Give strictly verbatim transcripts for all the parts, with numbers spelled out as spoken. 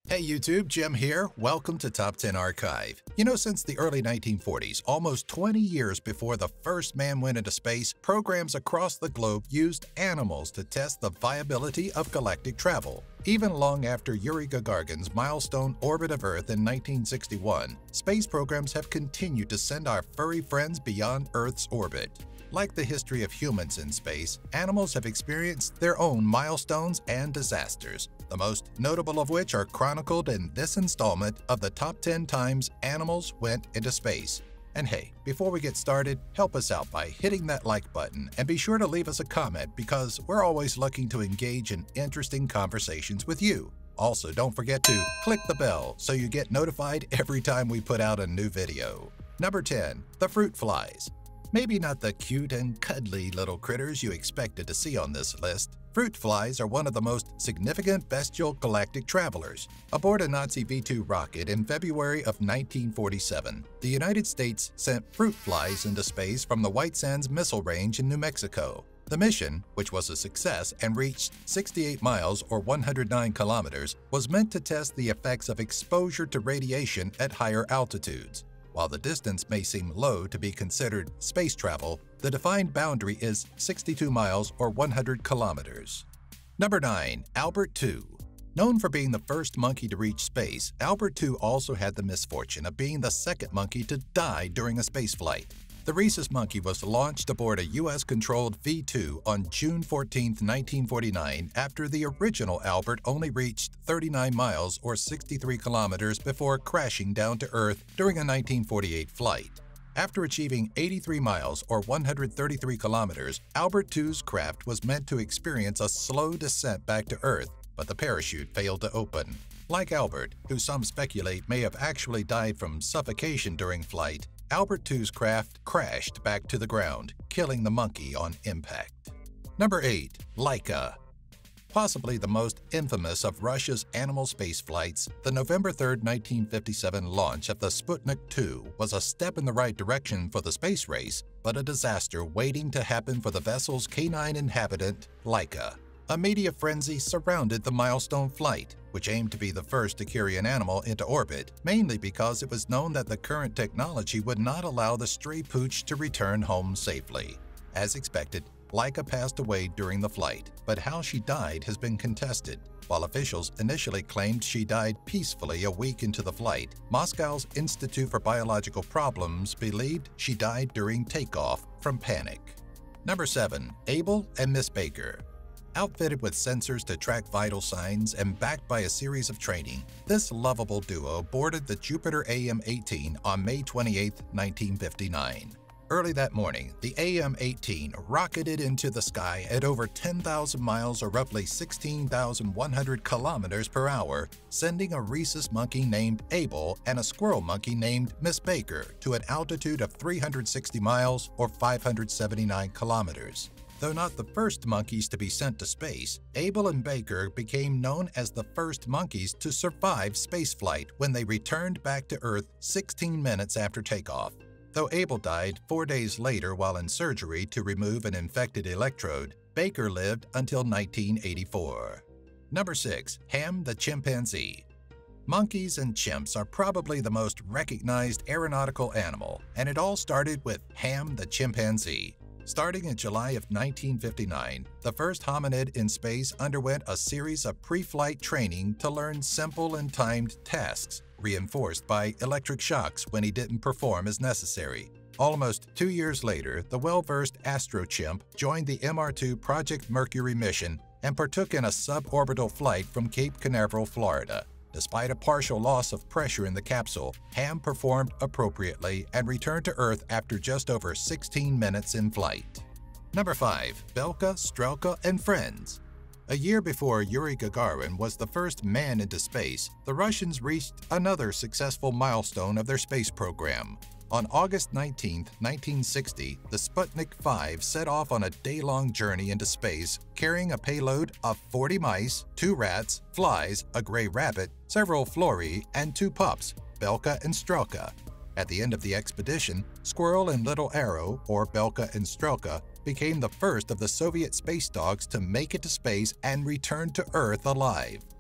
Hey YouTube, Jim here. Welcome to Top ten Archive. You know, since the early nineteen forties, almost twenty years before the first man went into space, programs across the globe used animals to test the viability of galactic travel. Even long after Yuri Gagarin's milestone orbit of Earth in nineteen sixty-one, space programs have continued to send our furry friends beyond Earth's orbit. Like the history of humans in space, animals have experienced their own milestones and disasters, the most notable of which are chronicled in this installment of the top ten times animals went into space. And hey, before we get started, help us out by hitting that like button and be sure to leave us a comment because we're always looking to engage in interesting conversations with you. Also, don't forget to click the bell so you get notified every time we put out a new video. Number ten. The fruit flies. Maybe not the cute and cuddly little critters you expected to see on this list. Fruit flies are one of the most significant bestial galactic travelers. Aboard a Nazi V two rocket in February of nineteen forty-seven, the United States sent fruit flies into space from the White Sands Missile Range in New Mexico. The mission, which was a success and reached sixty-eight miles or one hundred nine kilometers, was meant to test the effects of exposure to radiation at higher altitudes. While the distance may seem low to be considered space travel, the defined boundary is sixty-two miles or one hundred kilometers. Number nine. Albert two. Known for being the first monkey to reach space, Albert two also had the misfortune of being the second monkey to die during a spaceflight. The rhesus monkey was launched aboard a U S-controlled V two on June fourteenth, nineteen forty-nine after the original Albert only reached thirty-nine miles or sixty-three kilometers before crashing down to Earth during a nineteen forty-eight flight. After achieving eighty-three miles or one hundred thirty-three kilometers, Albert two's craft was meant to experience a slow descent back to Earth, but the parachute failed to open. Like Albert, who some speculate may have actually died from suffocation during flight, Albert two's craft crashed back to the ground, killing the monkey on impact. Number eight. Laika. Possibly the most infamous of Russia's animal space flights, the November third, nineteen fifty-seven launch of the Sputnik two was a step in the right direction for the space race, but a disaster waiting to happen for the vessel's canine inhabitant, Laika. A media frenzy surrounded the milestone flight, which aimed to be the first to carry an animal into orbit, mainly because it was known that the current technology would not allow the stray pooch to return home safely. As expected, Laika passed away during the flight, but how she died has been contested. While officials initially claimed she died peacefully a week into the flight, Moscow's Institute for Biological Problems believed she died during takeoff from panic. Number seven. Abel and Miss Baker. Outfitted with sensors to track vital signs and backed by a series of training, this lovable duo boarded the Jupiter A M eighteen on May twenty-eighth, nineteen fifty-nine. Early that morning, the A M eighteen rocketed into the sky at over ten thousand miles or roughly sixteen thousand one hundred kilometers per hour, sending a rhesus monkey named Abel and a squirrel monkey named Miss Baker to an altitude of three hundred sixty miles or five hundred seventy-nine kilometers. Though not the first monkeys to be sent to space, Abel and Baker became known as the first monkeys to survive spaceflight when they returned back to Earth sixteen minutes after takeoff. Though Abel died four days later while in surgery to remove an infected electrode, Baker lived until nineteen eighty-four. Number six. Ham the Chimpanzee. Monkeys and chimps are probably the most recognized aeronautical animal, and it all started with Ham the Chimpanzee. Starting in July of nineteen fifty-nine, the first hominid in space underwent a series of pre-flight training to learn simple and timed tasks, reinforced by electric shocks when he didn't perform as necessary. Almost two years later, the well-versed astrochimp joined the M R two Project Mercury mission and partook in a suborbital flight from Cape Canaveral, Florida. Despite a partial loss of pressure in the capsule, Ham performed appropriately and returned to Earth after just over sixteen minutes in flight. Number five. Belka, Strelka, and Friends. A year before Yuri Gagarin was the first man into space, the Russians reached another successful milestone of their space program. On August nineteenth, nineteen sixty, the Sputnik five set off on a day-long journey into space, carrying a payload of forty mice, two rats, flies, a gray rabbit, several furry, and two pups, Belka and Strelka. At the end of the expedition, Squirrel and Little Arrow, or Belka and Strelka, became the first of the Soviet space dogs to make it to space and return to Earth alive.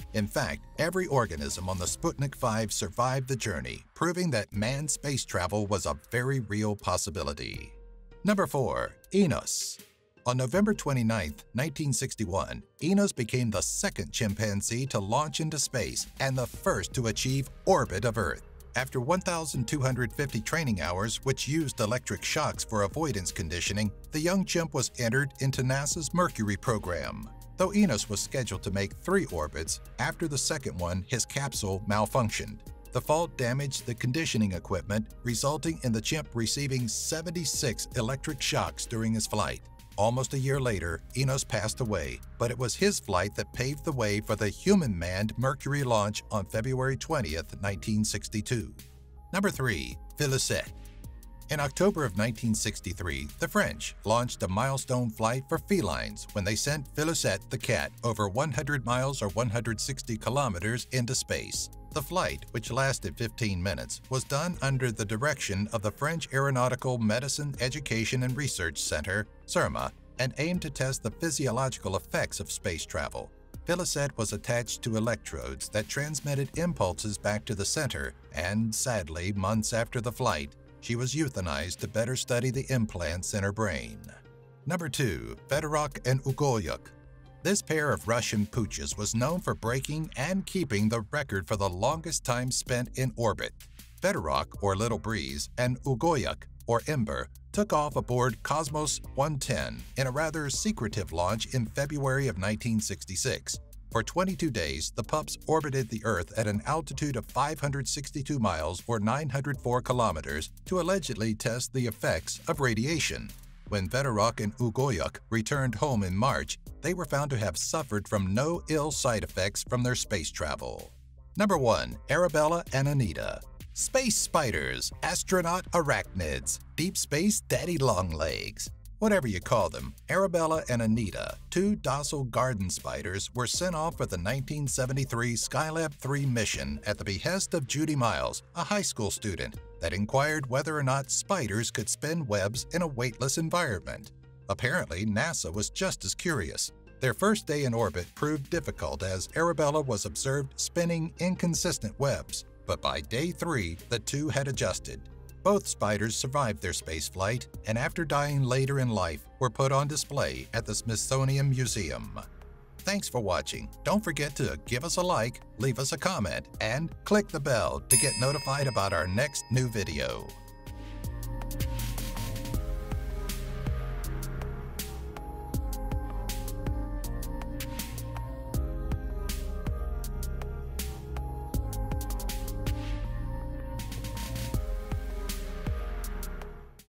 In fact, every organism on the Sputnik five survived the journey, proving that manned space travel was a very real possibility. Number four. Enos. On November twenty-ninth, nineteen sixty-one, Enos became the second chimpanzee to launch into space and the first to achieve orbit of Earth. After one thousand two hundred fifty training hours, which used electric shocks for avoidance conditioning, the young chimp was entered into NASA's Mercury program. Though Enos was scheduled to make three orbits, after the second one, his capsule malfunctioned. The fault damaged the conditioning equipment, resulting in the chimp receiving seventy-six electric shocks during his flight. Almost a year later, Enos passed away, but it was his flight that paved the way for the human-manned Mercury launch on February twentieth, nineteen sixty-two. Number three. Felicette. In October of nineteen sixty-three, the French launched a milestone flight for felines when they sent Felicette the cat over one hundred miles or one hundred sixty kilometers into space. The flight, which lasted fifteen minutes, was done under the direction of the French Aeronautical Medicine Education and Research Center, CERMA, and aimed to test the physiological effects of space travel. Felicette was attached to electrodes that transmitted impulses back to the center, and sadly, months after the flight, she was euthanized to better study the implants in her brain. Number two. Veterok and Ugolyok. This pair of Russian pooches was known for breaking and keeping the record for the longest time spent in orbit. Veterok, or Little Breeze, and Ugolyok, or Ember, took off aboard Cosmos one ten in a rather secretive launch in February of nineteen sixty-six. For twenty-two days, the pups orbited the Earth at an altitude of five hundred sixty-two miles or nine hundred four kilometers to allegedly test the effects of radiation. When Veterok and Ugolyok returned home in March, they were found to have suffered from no ill side effects from their space travel. Number one. Arabella and Anita. Space spiders, astronaut arachnids, deep space daddy longlegs. Whatever you call them, Arabella and Anita, two docile garden spiders, were sent off for the nineteen seventy-three Skylab three mission at the behest of Judy Miles, a high school student, that inquired whether or not spiders could spin webs in a weightless environment. Apparently, NASA was just as curious. Their first day in orbit proved difficult as Arabella was observed spinning inconsistent webs, but by day three, the two had adjusted. Both spiders survived their spaceflight and after dying later in life were put on display at the Smithsonian Museum. Thanks for watching. Don't forget to give us a like, leave us a comment, and click the bell to get notified about our next new video.